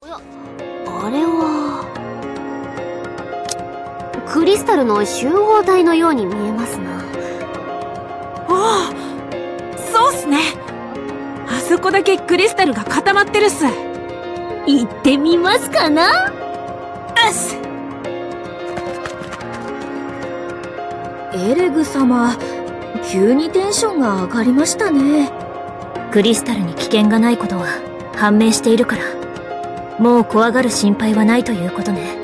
あれはクリスタルの集合体のように見えますな。 ああ、そうっすね。あそこだけクリスタルが固まってるっす。 行ってみますかな。 よし。エレグ様、急にテンションが上がりましたね。 クリスタルに危険がないことは判明しているから、もう怖がる心配はないということね。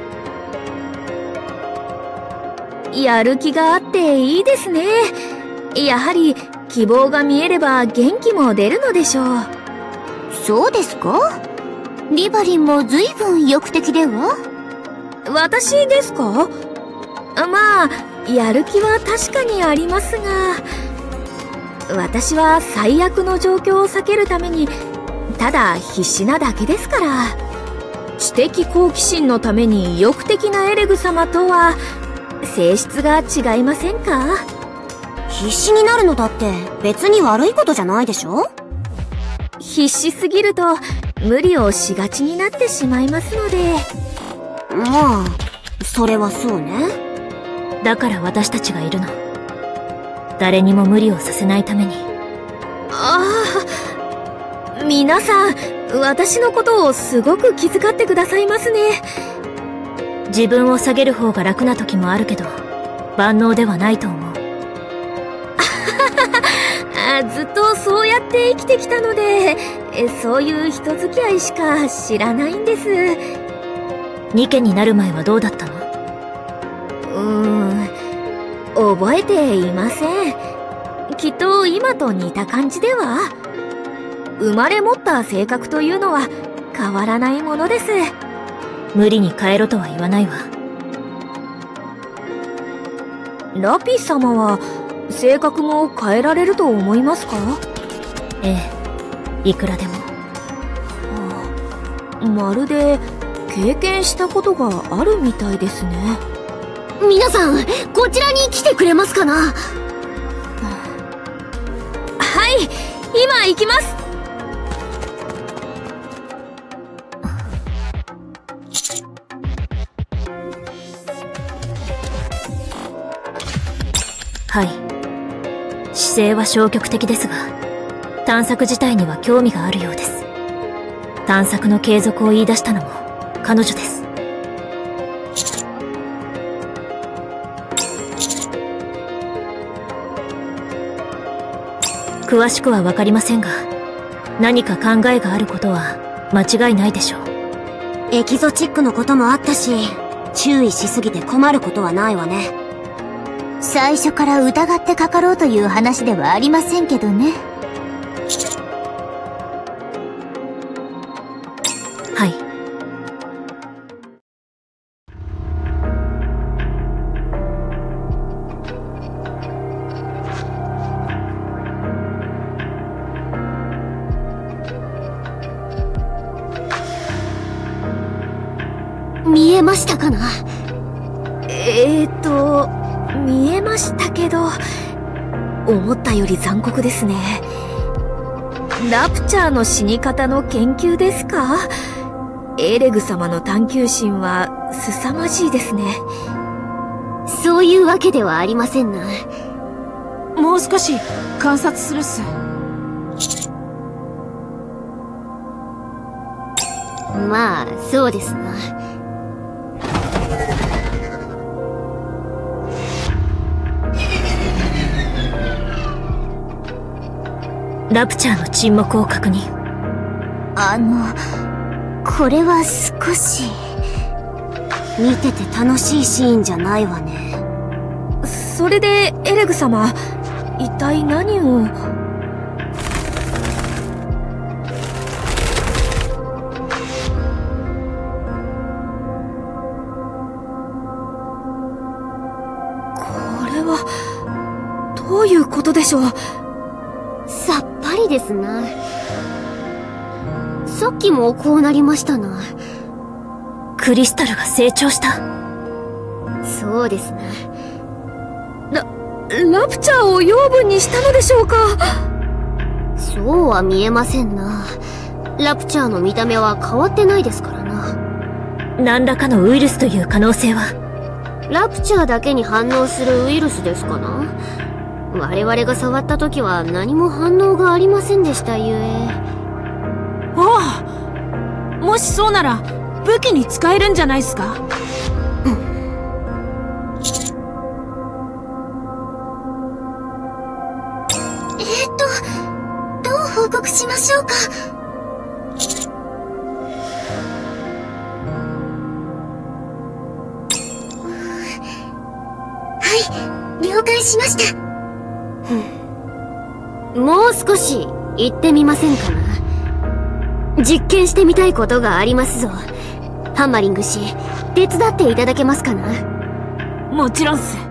やる気があっていいですね。やはり希望が見えれば元気も出るのでしょう。 そうですか？リバリンも随分意欲的では？ 私ですか？まあ、やる気は確かにありますが、私は最悪の状況を避けるためにただ必死なだけですから。知的好奇心のために意欲的なエレグ様とは性質が違いませんか？ 必死になるのだって別に悪いことじゃないでしょ？ 必死すぎると無理をしがちになってしまいますので。 まあ、それはそうね。 だから私たちがいるの。誰にも無理をさせないために。 ああ、皆さん、私のことをすごく気遣ってくださいますね。 自分を下げる方が楽な時もあるけど、万能ではないと思う。 ずっとそうやって生きてきたので、そういう人付き合いしか知らないんです。 ニケになる前はどうだったの？ 覚えていません。きっと今と似た感じでは。生まれ持った性格というのは変わらないものです。 無理に変えろとは言わないわ。 ラピ様は性格も変えられると思いますか？ ええ、いくらでも。 まるで経験したことがあるみたいですね。 皆さん、こちらに来てくれますかな？ はい、今行きます。 はい。姿勢は消極的ですが、探索自体には興味があるようです。探索の継続を言い出したのも彼女です。詳しくはわかりませんが、何か考えがあることは間違いないでしょう。 エキゾチックのこともあったし、注意しすぎて困ることはないわね。最初から疑ってかかろうという話ではありませんけどね。 はい。 見えましたかな？ 見えましたけど、思ったより残酷ですね。ラプチャーの死に方の研究ですか？エレグ様の探求心は凄まじいですね。 そういうわけではありませんな。 もう少し観察するっす。 まあ、そうですな。 ラプチャーの沈黙を確認。 これは少し見てて楽しいシーンじゃないわね。 それでエレグ様、一体何を？これはどういうことでしょう？ さっぱりですな。さっきもこうなりましたな。 クリスタルが成長した。 そうですな。 ラプチャーを養分にしたのでしょうか？ そうは見えませんな。 ラプチャーの見た目は変わってないですからな。 何らかのウイルスという可能性は。 ラプチャーだけに反応するウイルスですかな。我々が触った時は何も反応がありませんでしたゆえ。 ああ、もしそうなら武器に使えるんじゃないっすか。 どう報告しましょうか。はい、了解しました。もう少し行ってみませんかな。実験してみたいことがありますぞ。ハンマリング氏、手伝っていただけますかな。 もちろんっす。